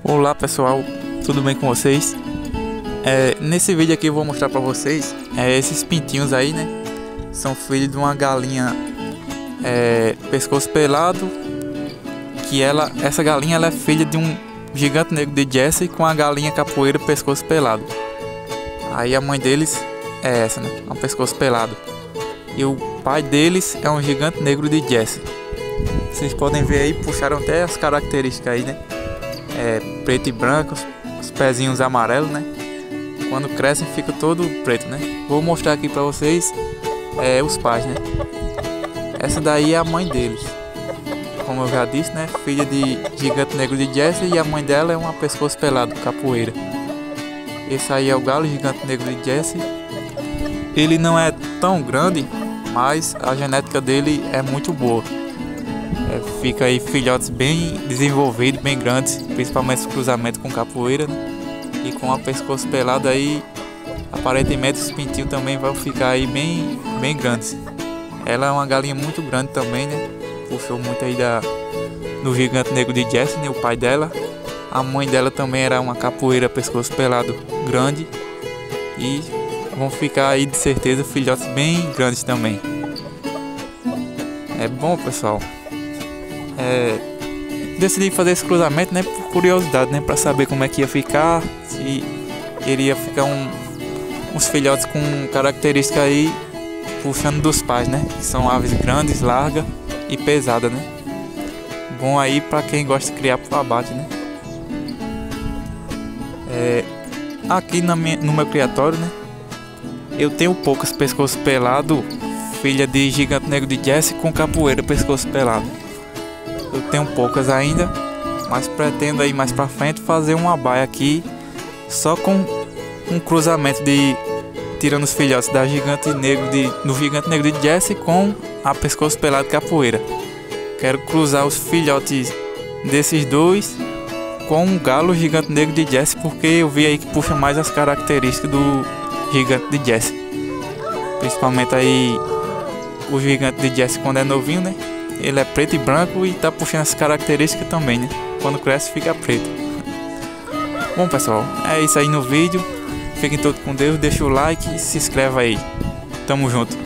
Olá pessoal, tudo bem com vocês? Nesse vídeo aqui eu vou mostrar pra vocês esses pintinhos aí, né? São filhos de uma galinha pescoço pelado, que essa galinha ela é filha de um gigante negro de Jersey com a galinha capoeira pescoço pelado. Aí a mãe deles é essa, né? Um pescoço pelado. E o pai deles é um gigante negro de Jersey. Vocês podem ver aí, puxaram até as características aí, né? Preto e branco, os pezinhos amarelos, né? Quando crescem fica todo preto, né? Vou mostrar aqui pra vocês os pais, né? Essa daí é a mãe deles, como eu já disse, né? Filha de gigante negro de Jersey, e a mãe dela é uma pescoço pelado, capoeira. Esse aí é o galo gigante negro de Jersey. Ele não é tão grande, mas a genética dele é muito boa. Fica aí filhotes bem desenvolvidos, bem grandes, principalmente os cruzamentos com capoeira, né? E com a pescoço pelado aí, aparentemente os pintinhos também vão ficar aí bem grandes. Ela é uma galinha muito grande também, né? Puxou muito aí do gigante negro de Jersey, né? O pai dela. A mãe dela também era uma capoeira pescoço pelado grande. E vão ficar aí de certeza filhotes bem grandes também. É bom, pessoal. Decidi fazer esse cruzamento, né, por curiosidade, né, para saber como é que ia ficar, se iria ficar uns filhotes com características aí puxando dos pais, né, que são aves grandes, largas e pesadas, né. Bom aí para quem gosta de criar para abate, né. Aqui no meu criatório, né, eu tenho poucas pescoço pelado, filha de gigante negro de Jersey com capoeira pescoço pelado. Eu tenho poucas ainda, mas pretendo aí mais pra frente fazer uma baia aqui só com um cruzamento tirando os filhotes do gigante negro de Jersey com a pescoço pelado capoeira. Quero cruzar os filhotes desses dois com um galo gigante negro de Jersey, porque eu vi aí que puxa mais as características do gigante de Jersey. Principalmente aí o gigante de Jersey quando é novinho, né? Ele é preto e branco e tá puxando essas características também, né? Quando cresce fica preto. Bom pessoal, é isso aí no vídeo. Fiquem todos com Deus, deixa o like e se inscreva aí. Tamo junto.